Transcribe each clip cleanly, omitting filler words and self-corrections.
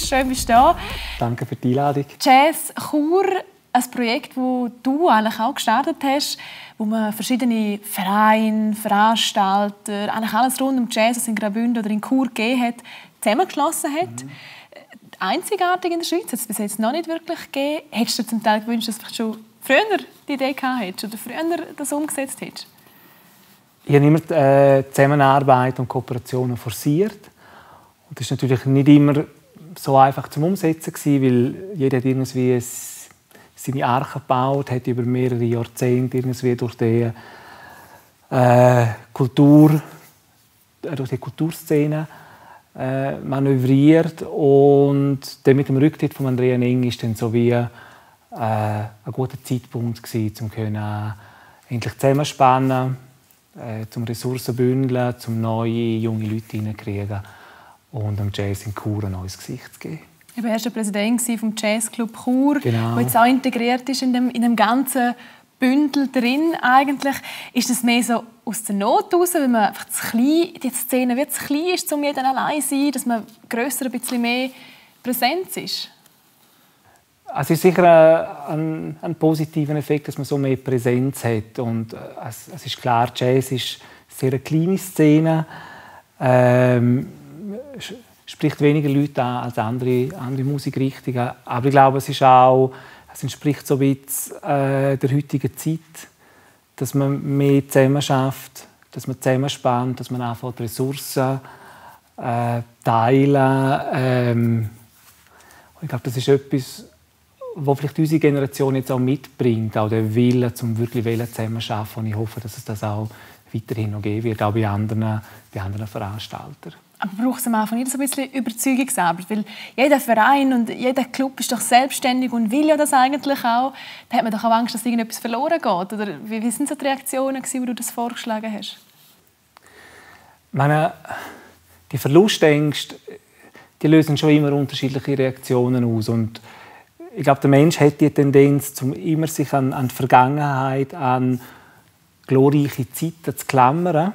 bist. Schön, bist du da. Danke für die Einladung. Jazz Chur, ein Projekt, das du eigentlich auch gestartet hast, wo man verschiedene Vereine, Veranstalter, eigentlich alles rund um Jazz, was in Graubünden oder in Chur gegeben hat, zusammengeschlossen hat. Einzigartig in der Schweiz, hat es bis jetzt noch nicht wirklich gegeben. Hättest du dir zum Teil gewünscht, dass du schon früher die Idee gehabt hättest oder früher das umgesetzt hättest? Ich habe immer Zusammenarbeit und Kooperationen forciert. Und das war natürlich nicht immer so einfach zum Umsetzen, weil jeder hat irgendwie seine Arche gebaut, hat über mehrere Jahrzehnte irgendwie durch die Kulturszene manövriert. Und dann mit dem Rücktritt von Andrea Eng ist dann so wie ein guter Zeitpunkt gewesen, um endlich zusammenspannen, zum Ressourcen bündeln, um neue junge Leute hineinzukriegen und dem Jazz in Chur ein neues Gesicht zu geben. Du warst der Präsident vom Jazzclub Chur, genau. Der jetzt auch integriert ist in dem ganzen Bündel drin. Eigentlich ist das mehr so aus der Not heraus, weil man einfach die Szene wird zu klein ist, um jeden allein zu sein, dass man grösser ein bisschen mehr Präsenz ist. Es ist sicher ein positiver Effekt, dass man so mehr Präsenz hat. Und es ist klar, Jazz ist eine sehr kleine Szene. Spricht weniger Leute an als andere Musikrichtungen. Aber ich glaube, es entspricht so ein bisschen der heutigen Zeit, dass man mehr zusammen schafft, dass man zusammenspannt, dass man anfängt, Ressourcen teilen. Ich glaube, das ist etwas, was vielleicht unsere Generation jetzt auch mitbringt, auch der Wille, zum wirklich zusammenzuarbeiten. Und ich hoffe, dass es das auch weiterhin noch geben wird, auch bei anderen Veranstaltern. Aber braucht es am Anfang nicht so ein bisschen Überzeugungsarbeit? Weil jeder Verein und jeder Club ist doch selbstständig und will ja das eigentlich auch. Da hat man doch auch Angst, dass irgendetwas verloren geht. Oder wie sind so die Reaktionen, als du das vorgeschlagen hast? Die Verlustängste, die lösen schon immer unterschiedliche Reaktionen aus. Und ich glaube, der Mensch hat die Tendenz, immer sich an die Vergangenheit, an glorreiche Zeiten zu klammern.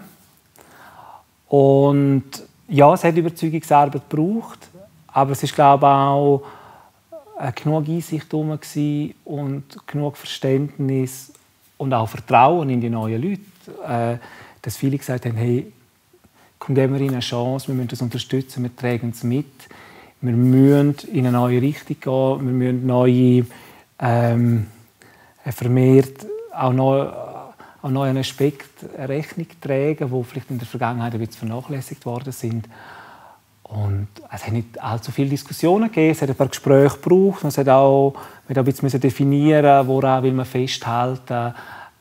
Und ja, es hat Überzeugungsarbeit gebraucht, aber es ist, glaube ich, auch genug Einsicht herum und genug Verständnis und auch Vertrauen in die neuen Leute, dass viele gesagt haben, hey, komm, geben wir ihnen eine Chance, wir müssen das unterstützen, wir tragen es mit, wir müssen in eine neue Richtung gehen, wir müssen neue, vermehrt auch neuen Aspekten Rechnung tragen, die vielleicht in der Vergangenheit ein bisschen vernachlässigt worden sind. Und es hat nicht allzu viele Diskussionen gegeben, es hat ein paar Gespräche gebraucht, man musste auch ein bisschen definieren, woran will man festhalten,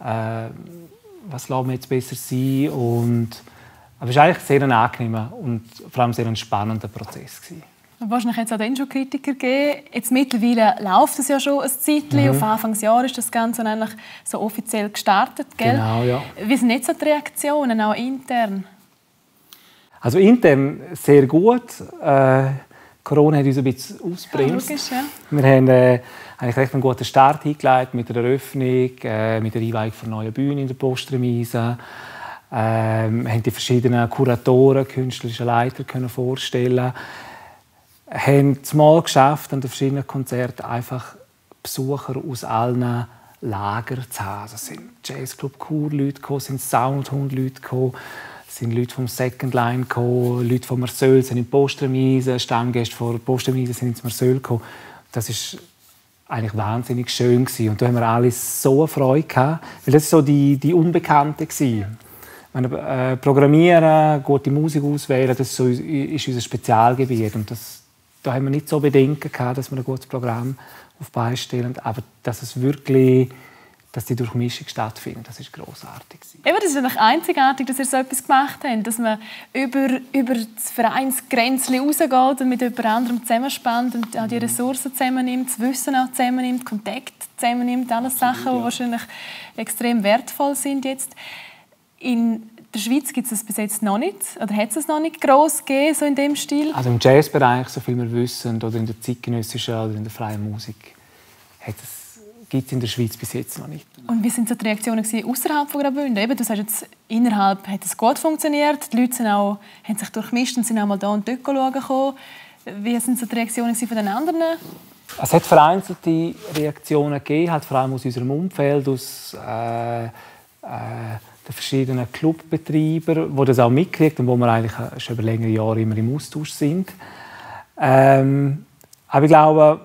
was lassen wir jetzt besser sein. Aber es war eigentlich sehr ein angenehmer und vor allem sehr ein spannender Prozess gewesen. Wahrscheinlich hat es auch dann schon Kritiker gegeben. Jetzt mittlerweile läuft es ja schon ein Zeitchen. Auf Anfangsjahr ist das Ganze eigentlich so offiziell gestartet. Gell? Genau, ja. Wie sind jetzt so die Reaktionen, auch intern? Also intern sehr gut. Corona hat uns ein bisschen ausgebremst. Ja, logisch, ja. Wir haben eigentlich recht einen guten Start hingelegt mit der Eröffnung, mit der Einweihung von neuen Bühnen in der Postremise. Haben die verschiedenen Kuratoren, künstlerische Leiter können vorstellen. Haben es mal geschafft, an den verschiedenen Konzerten einfach Besucher aus allen Lagern zu haben. Also sind Jazzclub Chur Leute gekommen, sind Soundhund Leute gekommen, sind Leute vom Second Line gekommen, Leute von Marseille sind in die Postremise, Stammgäste von Postremise sind ins Marseille gekommen. Das ist eigentlich wahnsinnig schön gewesen. Und da haben wir alle so eine Freude gehabt, weil das so die Unbekannte war. Programmieren, gute Musik auswählen, das ist unser Spezialgebiet. Und da haben wir nicht so Bedenken gehabt, dass wir ein gutes Programm auf die Beine stellen. Aber dass die Durchmischung stattfindet, das ist grossartig. Eben, das ist eigentlich einzigartig, dass ihr so etwas gemacht habt, dass man über das Vereinsgrenzchen rausgeht und mit jemand anderem zusammenspannt und auch die Ressourcen zusammennimmt, das Wissen auch zusammennimmt, Kontakt zusammennimmt, alles Sachen, die wahrscheinlich extrem wertvoll sind jetzt. In der Schweiz gibt es das bis jetzt noch nicht, oder hat es noch nicht gross gegeben, so in dem Stil? Also im Jazzbereich, so viel wir wissen, oder in der zeitgenössischen oder in der freien Musik, gibt es in der Schweiz bis jetzt noch nicht. Und wie sind so die Reaktionen außerhalb von Graubünden? Eben, du sagst jetzt, innerhalb hat es gut funktioniert, die Leute haben sich durchmischt und sind auch mal da und dort schauen gekommen. Wie sind so die Reaktionen von den anderen? Es hat vereinzelte Reaktionen gegeben, halt vor allem aus unserem Umfeld, aus den verschiedenen Clubbetreibern, die das auch mitkriegen und wo wir eigentlich schon über längere Jahre immer im Austausch sind. Aber ich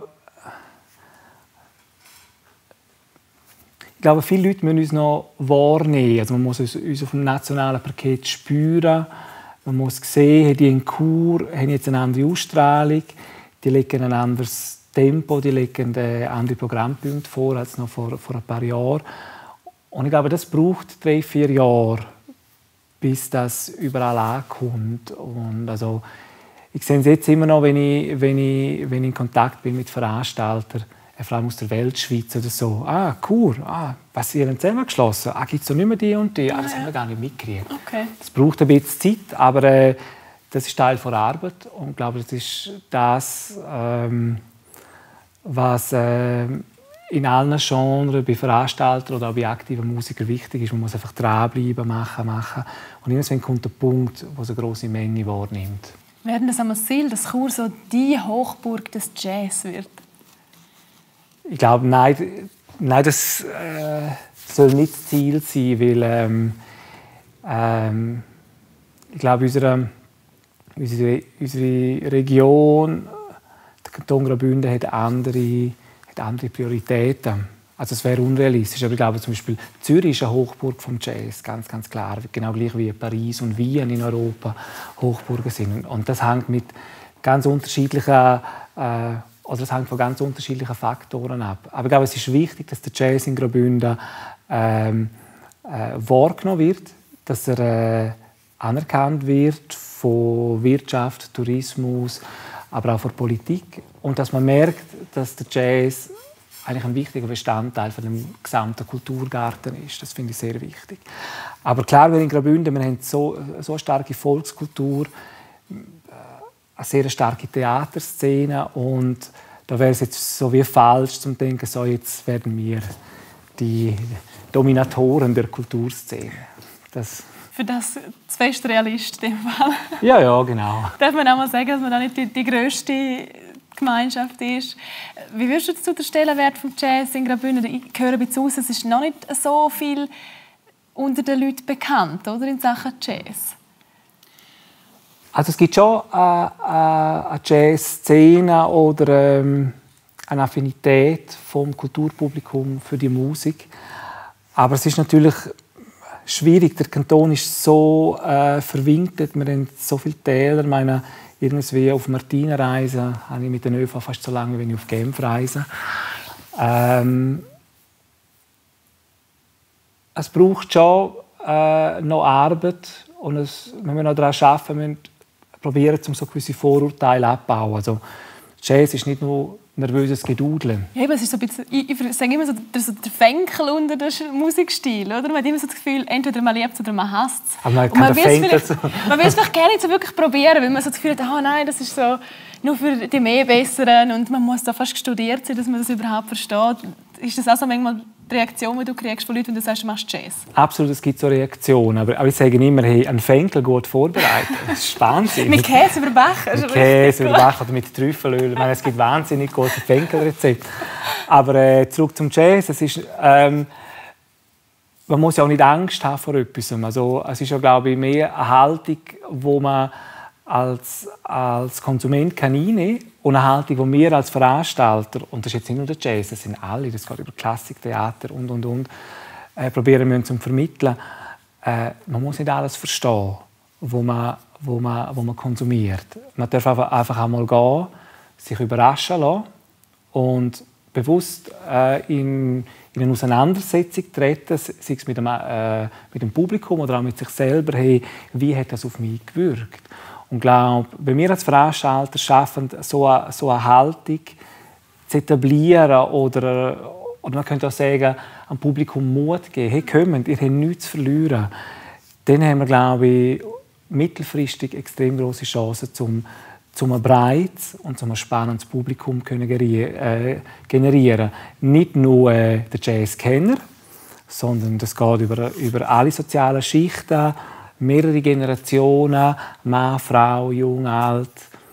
glaube, viele Leute müssen uns noch wahrnehmen. Also man muss uns auf dem nationalen Parkett spüren. Man muss sehen, die in Chur haben jetzt eine andere Ausstrahlung, die legen ein anderes Tempo, die legen andere Programmpunkte vor als noch vor ein paar Jahren. Und ich glaube, das braucht 3-4 Jahre, bis das überall ankommt. Und also, ich sehe es jetzt immer noch, wenn ich in Kontakt bin mit Veranstaltern, vor allem aus der Weltschweiz oder so. Ah, Chur, was ihr zusammengeschlossen? Gibt es da nicht mehr die und die? Das haben wir gar nicht mitgekriegt. Okay. Das braucht ein bisschen Zeit, aber das ist Teil der Arbeit. Und ich glaube, das ist das, was in allen Genres, bei Veranstaltern oder auch bei aktiven Musikern wichtig ist. Man muss einfach dranbleiben, machen. Und irgendwann kommt der Punkt, wo es eine grosse Menge wahrnimmt. Werden das einmal das Ziel, dass Chur so die Hochburg des Jazz wird? Ich glaube, nein, das soll nicht das Ziel sein, weil ich glaube, unsere Region, der Kanton Graubünden, hat andere Prioritäten. Also es wäre unrealistisch. Aber ich glaube, zum Beispiel Zürich ist eine Hochburg vom Jazz, ganz, ganz klar. Genau gleich wie Paris und Wien in Europa Hochburgen sind. Und das hängt mit ganz unterschiedlichen das hängt von ganz unterschiedlichen Faktoren ab. Aber ich glaube, es ist wichtig, dass der Jazz in Graubünden wahrgenommen wird, dass er anerkannt wird von Wirtschaft, Tourismus, aber auch von Politik. Und dass man merkt, dass der Jazz eigentlich ein wichtiger Bestandteil von dem gesamten Kulturgarten ist. Das finde ich sehr wichtig. Aber klar, wir in Graubünden, wir haben so eine starke Volkskultur, eine sehr starke Theaterszene und da wäre es jetzt so wie falsch zu denken, so jetzt werden wir die Dominatoren der Kulturszene. Für das fest Realist in dem Fall. Ja, genau. Darf man auch mal sagen, dass man da nicht die grösste Gemeinschaft ist? Wie würdest du zu den Stellenwert des Jazz in Graubünden? Ich höre ein bisschen raus, es ist noch nicht so viel unter den Leuten bekannt, oder, in Sachen Jazz. Also es gibt schon eine Jazz-Szene oder eine Affinität vom Kulturpublikum für die Musik. Aber es ist natürlich schwierig. Der Kanton ist so verwinkelt. Wir haben so viele Täler. Ich meine, irgendwie auf Martinenreisen habe ich mit den ÖV fast so lange, wie ich auf Genf reise. Es braucht schon noch Arbeit und wenn wir noch daran arbeiten, müssen probieren, um so gewisse Vorurteile abzubauen. Also, Jazz ist nicht nur nervöses Gedudeln. Ja, es ist so ein bisschen, ich sage immer so, der Fenkel unter dem Musikstil. Oder? Man hat immer so das Gefühl, entweder man liebt es oder man hasst es. Aber man will es vielleicht gerne nicht so wirklich probieren, weil man so das Gefühl hat, nein, das ist so nur für die mehr Besseren und man muss da fast studiert sein, dass man das überhaupt versteht. Ist das auch so manchmal die Reaktion, die du kriegst von Leuten, wenn du sagst, du machst Jazz? Absolut, es gibt so Reaktionen. Aber ich sage immer, hey, einen Fenkel gut vorbereitet. Das ist wahnsinnig. Mit Käse überbacken? Mit Käse überbacken oder mit Trüffelöl. Ich meine, es gibt wahnsinnig gute Fenkelrezepte. Aber zurück zum Jazz. Es ist, man muss ja auch nicht Angst haben vor etwas. Also, es ist ja, glaube ich, mehr eine Haltung, wo man als Konsument kann einnehmen kann. Und eine Haltung, die wir als Veranstalter, und das ist jetzt nicht nur der Jazz, das sind alle, das geht über Klassiktheater und probieren müssen zu vermitteln. Man muss nicht alles verstehen, wo man konsumiert. Man darf einfach einmal gehen, sich überraschen lassen und bewusst in eine Auseinandersetzung treten, sei es mit dem Publikum oder auch mit sich selber, hey, wie hat das auf mich gewirkt? Und ich glaube, wenn wir als Veranstalter schaffen, so eine Haltung zu etablieren oder man könnte auch sagen, am Publikum Mut geben, hey, kommt, ihr habt nichts zu verlieren, dann haben wir, glaube ich, mittelfristig extrem große Chancen, um ein breites und ein spannendes Publikum generieren. Nicht nur den Jazzkenner, sondern das geht über alle sozialen Schichten, mehrere Generationen, Mann, Frau, jung, alt.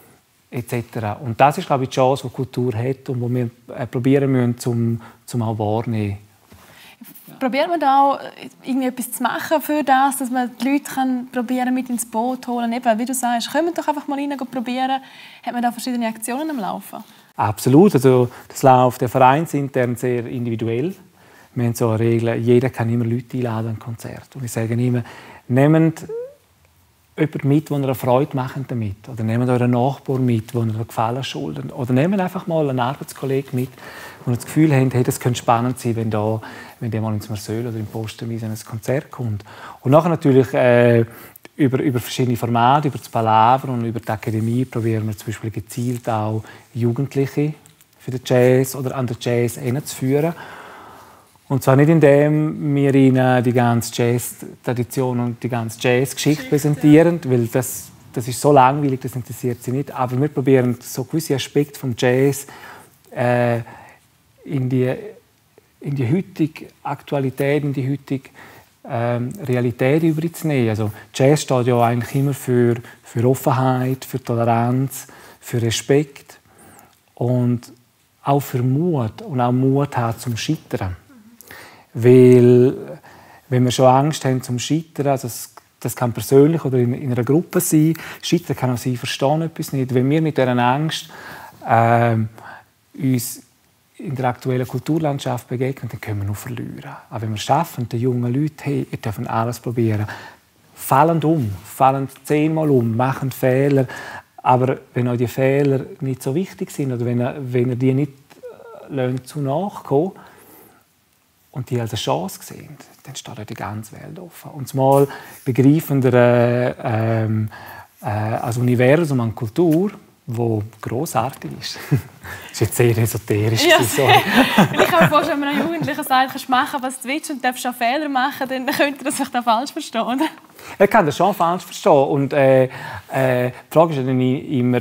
etc. Und das ist, glaube ich, die Chance, die Kultur hat und die wir probieren müssen, zum auch wahrnehmen. Probiert man da auch irgendwie etwas zu machen für das, dass man die Leute probieren mit ins Boot holen? Eben, wie du sagst, kommen doch einfach mal rein und probieren. Hat man da verschiedene Aktionen am Laufen? Absolut. Also das läuft der vereinsintern sehr individuell. Wir haben so eine Regel, jeder kann immer Leute einladen an ein Konzert. Und ich sage immer, nehmt jemanden mit, der eine Freude macht damit. Oder nehmt euren Nachbar mit, der einen Gefallen schuldet. Oder nehmt einfach mal einen Arbeitskollegen mit, wo ihr das Gefühl habt, hey, das könnte spannend sein, wenn der mal ins Marseille oder im Posterwiese an ein Konzert kommt. Und nachher natürlich über verschiedene Formate, über das Palaver und über die Akademie probieren wir zum Beispiel gezielt auch Jugendliche für den Jazz oder an den Jazz hinzuführen. Und zwar nicht indem wir ihnen die ganze Jazz-Tradition und die ganze Jazz-Geschichte präsentieren, weil das ist so langweilig, das interessiert sie nicht. Aber wir probieren so gewisse Aspekte vom Jazz in die heutige Aktualität, in die heutige Realität überzunehmen. Also Jazz steht ja eigentlich immer für Offenheit, für Toleranz, für Respekt und auch für Mut und auch Mut haben zum Scheitern. Weil, wenn wir schon Angst haben zum Scheitern, also das kann persönlich oder in einer Gruppe sein, Scheitern kann auch sein, verstehen etwas nicht. Wenn wir mit dieser Angst uns in der aktuellen Kulturlandschaft begegnen, dann können wir nur verlieren. Aber wenn wir es schaffen, den jungen Leuten, hey, ihr dürft alles probieren, fallen 10-mal um, machen Fehler, aber wenn euch die Fehler nicht so wichtig sind oder wenn ihr die nicht zu nachkommen und die als eine Chance sehen, dann steht euch die ganze Welt offen. Und zumal begreifender als Universum an Kultur, wo grossartig ist. Das ist jetzt sehr esoterisch. Ja, ich kann mir vorstellen, wenn man einem Jugendlichen sagt, du kannst machen, was du willst und darfst auch Fehler machen, dann könnte er das vielleicht auch falsch verstehen, oder? Er kann das schon falsch verstehen. Und die Frage ist dann immer,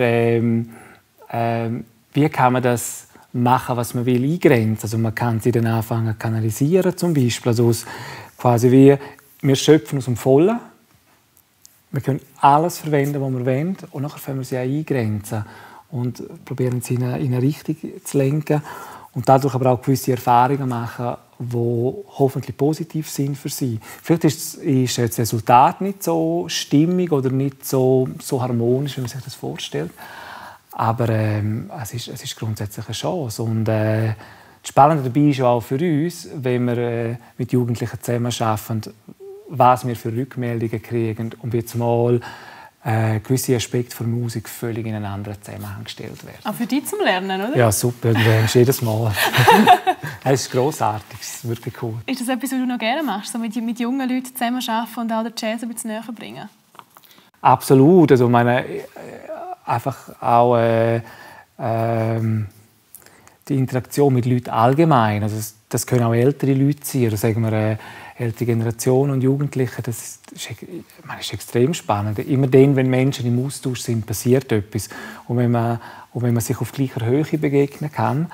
wie kann man das machen, was man will, eingrenzen. Also man kann sie dann anfangen zu kanalisieren, zum Beispiel. Also quasi wie, wir schöpfen aus dem Vollen. Wir können alles verwenden, was wir wollen, und nachher können wir sie auch eingrenzen und probieren sie in eine Richtung zu lenken und dadurch aber auch gewisse Erfahrungen machen, die hoffentlich positiv sind für sie. Vielleicht ist das Resultat nicht so stimmig oder nicht so harmonisch, wie man sich das vorstellt, aber es ist grundsätzlich eine Chance. Und das Spannende dabei ist auch für uns, wenn wir mit Jugendlichen zusammenarbeiten, was wir für Rückmeldungen kriegen und jetzt mal gewisse Aspekte von Musik völlig in einen anderen Zusammenhang gestellt werden. Auch für dich zum Lernen, oder? Ja, super. Du lernst jedes Mal. Es ist grossartig, es ist wirklich cool. Ist das etwas, was du noch gerne machst, so mit jungen Leuten zusammenarbeiten und auch den Jazz ein bisschen näher bringen? Absolut. Also meine, einfach auch die Interaktion mit Leuten allgemein. Also das können auch ältere Leute sein, oder sagen wir ältere Generation und Jugendliche. Das ist extrem spannend. Immer dann, wenn Menschen im Austausch sind, passiert etwas. Und wenn man sich auf gleicher Höhe begegnen kann,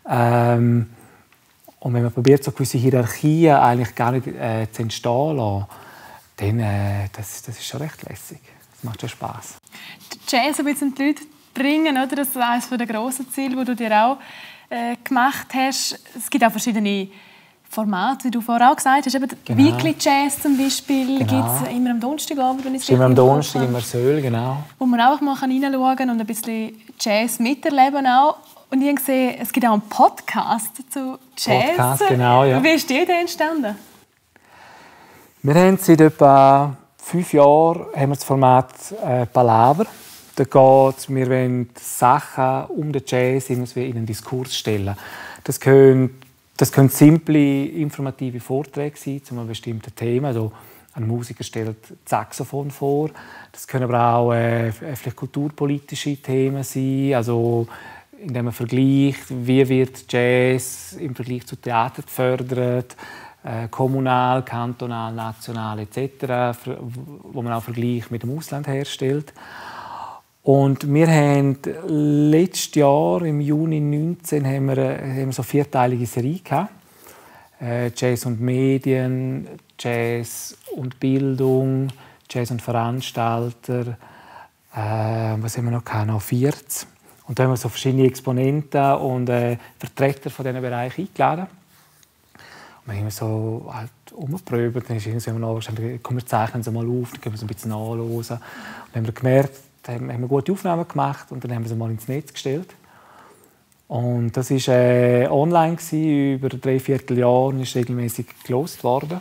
und wenn man probiert, so gewisse Hierarchien eigentlich gar nicht zu entstehen lassen, dann das ist schon recht lässig. Das macht schon Spass. Jazz ein bisschen die Leute bringen, oder? Das ist eines der grossen Ziele, die du dir auch gemacht hast. Es gibt auch verschiedene Formate, wie du vorher auch gesagt hast. Eben genau. Weekly Jazz zum Beispiel gibt es immer am Donnerstagabend, wenn ich es immer am Donnerstag in Marseille, genau. Wo man auch mal reinschauen kann und ein bisschen Jazz miterleben auch. Und ich habe gesehen, es gibt auch einen Podcast zu Jazz. Podcast, genau, ja. Wie ist die Idee entstanden? Wir haben seit etwa 5 Jahren das Format Palaver. Da geht's, wir wollen Sachen um den Jazz in einen Diskurs stellen. Das können simple, informative Vorträge sein zu einem bestimmten Thema. Also ein Musiker stellt das Saxophon vor. Das können aber auch vielleicht kulturpolitische Themen sein. Also indem man vergleicht, wie wird Jazz im Vergleich zu Theater gefördert, kommunal, kantonal, national etc., wo man auch Vergleich mit dem Ausland herstellt. Und wir haben letztes Jahr, im Juni 2019, haben wir so 4-teilige Serie gehabt. Jazz und Medien, Jazz und Bildung, Jazz und Veranstalter, was haben wir noch 40. Und da haben wir so verschiedene Exponenten und Vertreter von diesen Bereichen eingeladen. Und wir haben so halt umgeprobt. Dann ist irgendwann noch gesagt, komm, wir zeichnen sie mal auf, dann können wir so ein bisschen nachhören. Und dann haben wir gemerkt, haben wir gute Aufnahmen gemacht und dann haben wir sie mal ins Netz gestellt. Und das war online über 3/4 Jahre und ist regelmäßig gelost worden.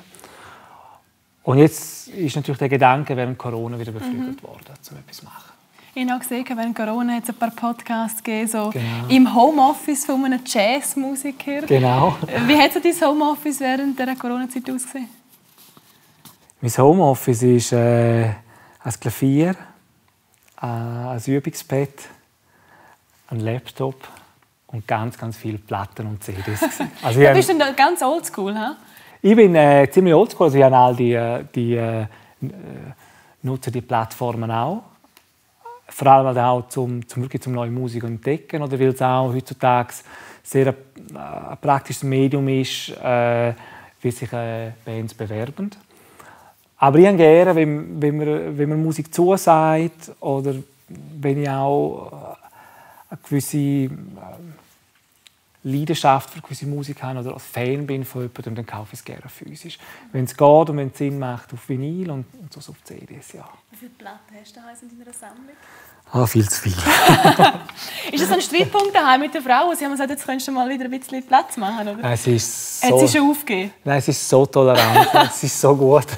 Und jetzt ist natürlich der Gedanke während Corona wieder beflügelt worden, um etwas zu machen. Ich habe auch gesehen, während Corona hat es ein paar Podcasts gegeben, so genau. Im Homeoffice von einem Jazzmusiker. Genau. Wie hat dein Homeoffice während der Corona-Zeit ausgesehen? Mein Homeoffice ist ein Klavier, ein Übungsbett, ein Laptop und ganz, ganz viele Platten und CDs. Also du bist dann ganz oldschool, ha? Ich bin ziemlich oldschool. Also ich habe all die nutze die Plattformen auch. Vor allem auch wirklich zum neue Musik entdecken, oder weil es auch heutzutage sehr ein praktisches Medium ist, wie sich Bands bewerben. Aber ich habe gerne, wenn man Musik zusagt oder wenn ich auch eine gewisse Leidenschaft für gewisse Musik habe oder als Fan bin von jemandem, dann kaufe ich es gerne physisch. Wenn es geht und wenn es Sinn macht, auf Vinyl und so auf CDs, ja. Wie viele Platten hast du daheim in deiner Viel Sammlung? zu viel. Ist das ein Streitpunkt daheim mit der Frau? Sie haben gesagt, jetzt könntest du mal wieder ein bisschen Platz machen, oder? Es ist so, hat sie schon aufgegeben? Nein, es ist so tolerant, es ist so gut.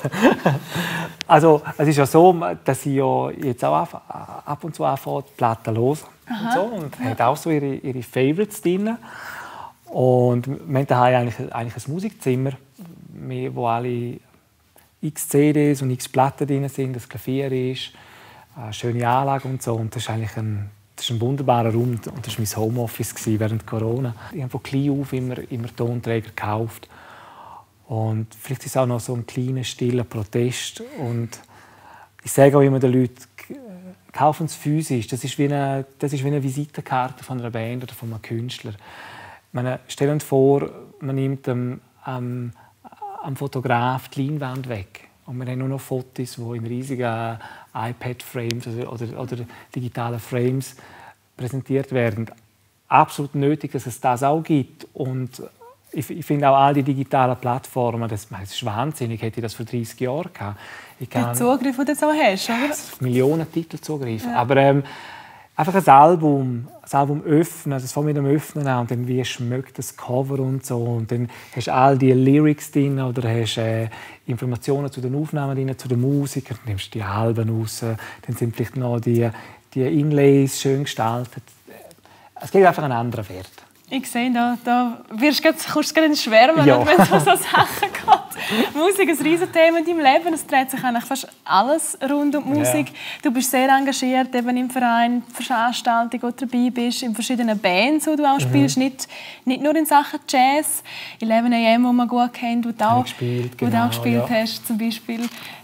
Also, es ist ja so, dass ich ja jetzt auch ab und zu anfange, die Platten zu hören. Und so, und hat auch so ihre Favorites drin. Und wir haben daheim eigentlich ein Musikzimmer, wo alle x CDs und x Platten drin sind, das Klavier ist, eine schöne Anlage und so. Und das ist eigentlich ein wunderbarer Raum und das war mein Homeoffice während Corona. Ich habe von klein auf immer Tonträger gekauft. Und vielleicht ist es auch noch so ein kleiner, stiller Protest. Und ich sage auch immer den Leuten, kaufen es physisch. Das ist wie eine Visitenkarte von einer Band oder von einem Künstler. Stellen uns vor, man nimmt am Fotograf die Leinwand weg. Und wir haben nur noch Fotos, die in riesigen iPad-Frames oder digitalen Frames präsentiert werden. Absolut nötig, dass es das auch gibt. Und ich finde auch all die digitalen Plattformen, das ist wahnsinnig. Hätte ich das vor 30 Jahren gehabt. Den Zugriff, den du jetzt auch hast, oder? Millionen Titel Zugriff. Ja. Aber einfach ein Album öffnen, also es fängt mit dem Öffnen an und dann wie schmeckt das Cover und so und dann hast du all die Lyrics drin oder hast Informationen zu den Aufnahmen drin, zu den Musikern, dann nimmst du die Alben raus, dann sind vielleicht noch die Inlays schön gestaltet. Es gibt einfach einen anderen Wert. Ich sehe, da kommst du ins Schwärmen, ja. Wenn es um so Sachen geht. Musik ist ein Riesenthema in deinem Leben. Es dreht sich eigentlich fast alles rund um die Musik. Ja. Du bist sehr engagiert eben im Verein, für Veranstaltungen, wo du dabei bist, in verschiedenen Bands, die du auch spielst. Nicht nur in Sachen Jazz. 11am, wo man gut kennt, wo du auch gespielt hast, zum Beispiel.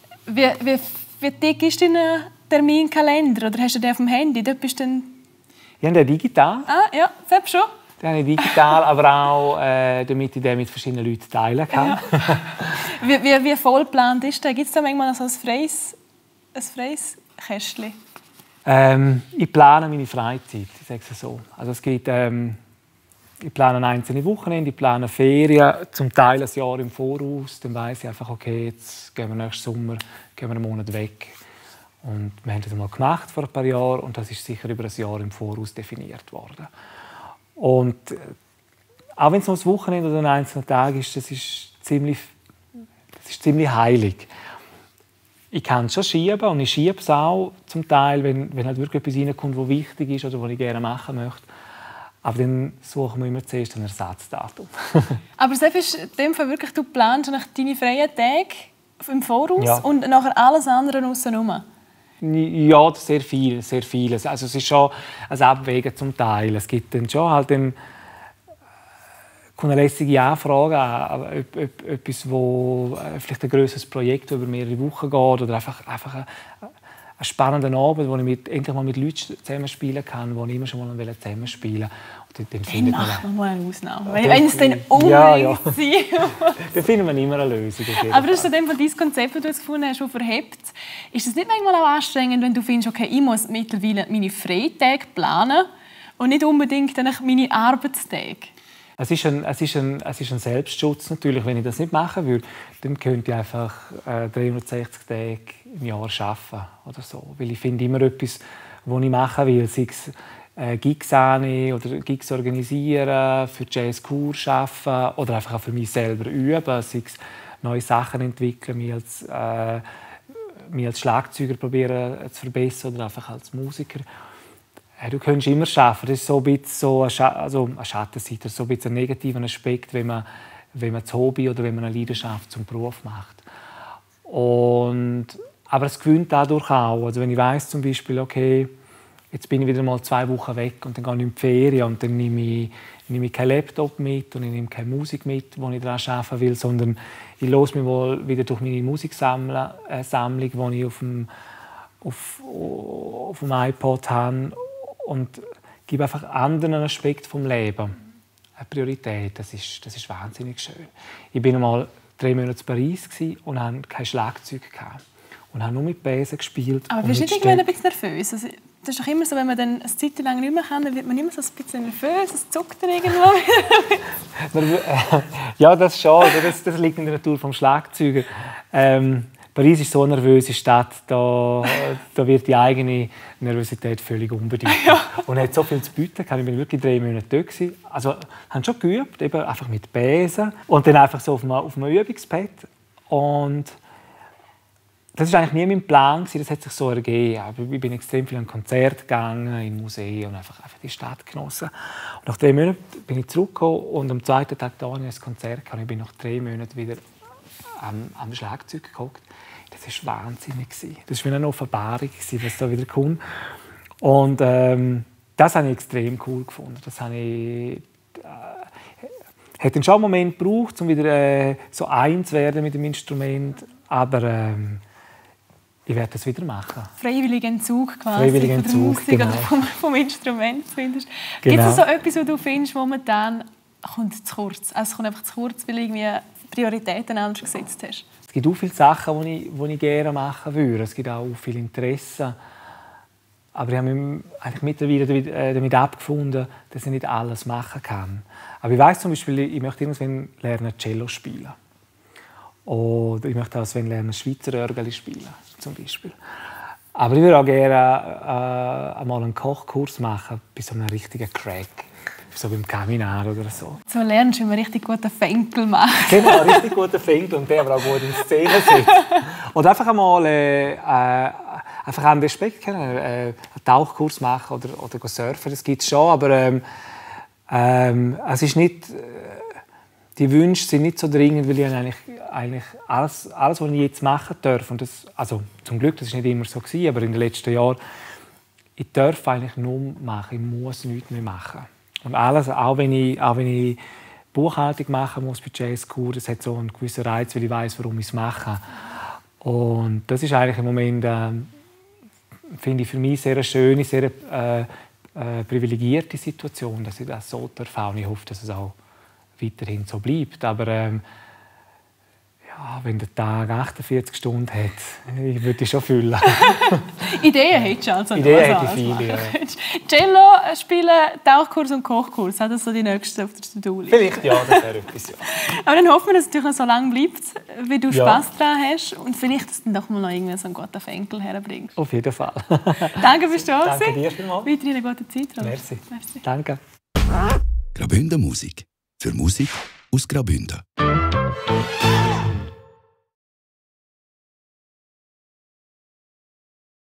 Wie dick ist dein Terminkalender? Oder hast du den auf dem Handy? Dort bist du ich habe den digital. Ah, ja, selbst schon. Den habe ich digital, aber auch, damit ich den mit verschiedenen Leuten teilen kann. Ja. Wie voll geplant ist der? Gibt es da manchmal noch so ein freies Kästchen? Ich plane meine Freizeit, ich sage es so. Also es gibt, ich plane einzelne Wochenende, ich plane Ferien, zum Teil ein Jahr im Voraus. Dann weiss ich einfach, okay, jetzt gehen wir nächsten Sommer einen Monat weg. Und wir haben das einmal gemacht vor ein paar Jahren und das ist sicher über ein Jahr im Voraus definiert worden. Und auch wenn es nur ein Wochenende oder ein einzelner Tag ist, das ist ziemlich heilig. Ich kann es schon schieben und ich schiebe es auch zum Teil, wenn halt wirklich etwas reinkommt, was wichtig ist oder was ich gerne machen möchte. Aber dann suchen wir immer zuerst ein Ersatzdatum. Aber selbst in dem Fall wirklich, du planst deine freien Tage im Voraus und nachher alles andere außenrum? Ja, sehr viel, sehr vieles. Also es ist schon ein Abwägen zum Teil. Es gibt dann schon halt eine lässige Anfrage an etwas, wo vielleicht ein grösseres Projekt über mehrere Wochen geht oder einfach spannenden Abend, wo ich endlich mal mit Leuten zusammenspielen kann, die ich immer schon mal zusammenspielen wollte. Dann machen wir mal eine Ausnahme. Wenn es dann unbedingt sein dann finden wir immer eine Lösung. Aber das ist dein Konzept, das du jetzt gefunden hast, das verhebt. Ist es nicht manchmal auch anstrengend, wenn du findest, okay, ich muss mittlerweile meine Freitage planen und nicht unbedingt meine Arbeitstage? Es ist ein Selbstschutz natürlich. Wenn ich das nicht machen würde, dann könnte ich einfach 360 Tage im Jahr arbeiten oder so. Weil ich finde immer etwas, was ich machen will. Sei es Gigs annehmen oder Gigs organisieren, für Jazzkur arbeiten oder einfach auch für mich selber üben. Sei es neue Sachen entwickeln, mich als Schlagzeuger probieren zu verbessern oder einfach als Musiker. Du kannst immer arbeiten. Das ist so ein bisschen eine Schattenseite, so ein bisschen ein negativer Aspekt, wenn man das Hobby oder wenn man eine Leidenschaft zum Beruf macht. Aber es gewinnt dadurch auch. Also wenn ich weiss, zum Beispiel, okay, jetzt bin ich wieder mal 2 Wochen weg und dann gehe ich in die Ferien und dann nehme ich keinen Laptop mit und ich nehme keine Musik mit, die ich daran arbeiten will, sondern ich höre mich wohl wieder durch meine Musiksammlung, die ich auf dem iPod habe, und gebe einfach anderen Aspekten vom Leben eine Priorität. Das ist wahnsinnig schön. Ich war einmal 3 Monate in Paris und hatte kein Schlagzeug und habe nur mit Bäsen gespielt. Aber bist du nicht irgendwann ein bisschen nervös? Also, das ist doch immer so, wenn man dann eine Zeit lang nicht mehr kann, dann wird man immer so ein bisschen nervös, es zuckt dann irgendwo. Ja, das schon. Das liegt in der Natur des Schlagzeugers. Paris ist so eine nervöse Stadt, da wird die eigene Nervosität völlig unbedingt. Ja. Und hat so viel zu bieten. Ich war wirklich 3 Monate dort. Also, haben schon geübt, eben einfach mit Besen und dann einfach so auf einem Übungsbett. Und das war eigentlich nie mein Plan, das hat sich so ergeben. Ich bin extrem viel an Konzerte gegangen, in Museen und einfach die Stadt genossen. Und nach 3 Monaten bin ich zurückgekommen und am 2. Tag da hatte ich ein Konzert und ich bin nach 3 Monaten wieder am Schlagzeug geguckt. Das war wahnsinnig. Das war wie eine Offenbarung, was da wieder kommt. Und das habe ich extrem cool gefunden. Das habe ich hat schon einen Moment gebraucht, um wieder so eins zu werden mit dem Instrument. Aber ich werde das wieder machen. Freiwilliger Entzug quasi von der Musik genau. Oder vom Instrument. Genau. Gibt es so etwas, was du findest, momentan kommt zu kurz? Also es kommt einfach zu kurz, weil irgendwie Prioritäten anders gesetzt hast? Es gibt auch viele Sachen, die ich gerne machen würde. Es gibt auch viele Interessen. Aber ich habe mich eigentlich mittlerweile damit abgefunden, dass ich nicht alles machen kann. Aber ich weiss zum Beispiel, ich möchte irgendwann lernen, Cello spielen. Oder ich möchte auch lernen, Schweizer Örgeli spielen, zum Beispiel. Aber ich würde auch gerne einmal einen Kochkurs machen, bei so einem richtigen Crack. So beim Caminar oder so. So lernst du, wie man richtig guten Fenkel macht. Genau, richtig guten Fenkel und der aber auch gut in Szene setzt. Oder einfach einmal einfach einen Respekt kennen, einen Tauchkurs machen oder surfen, das gibt es schon, aber es ist nicht, die Wünsche sind nicht so dringend, weil ich eigentlich alles, was ich jetzt machen darf, und das, also zum Glück, das war nicht immer so gewesen, aber in den letzten Jahren, ich darf eigentlich nur machen, ich muss nichts mehr machen. Und alles, auch wenn ich Buchhaltung machen muss bei Jazzkur, das hat so einen gewissen Reiz, weil ich weiss, warum ich es mache. Und das ist eigentlich im Moment, finde ich, für mich sehr eine schöne, sehr privilegierte Situation, dass ich das so darf. Und ich hoffe, dass es auch weiterhin so bleibt. Aber ja, wenn der Tag 48 Stunden hat, ich würde ich schon füllen. Ideen hättest du also. Ideen hätte ich viele, ja. Cello spielen, Tauchkurs und Kochkurs, das so die nächsten auf der To-Do-Liste. Vielleicht ja, das wäre etwas, ja. Aber dann hoffen wir, dass es natürlich noch so lange bleibt, wie du Spass daran hast und vielleicht, dass du dann doch mal noch irgendwie so einen guten Fenkel herbringst. Auf jeden Fall. Danke fürs da sein. Danke dir vielmals. Weiterhin eine gute Zeit. Merci. Danke. Graubünden Musik. Für Musik aus Graubünden.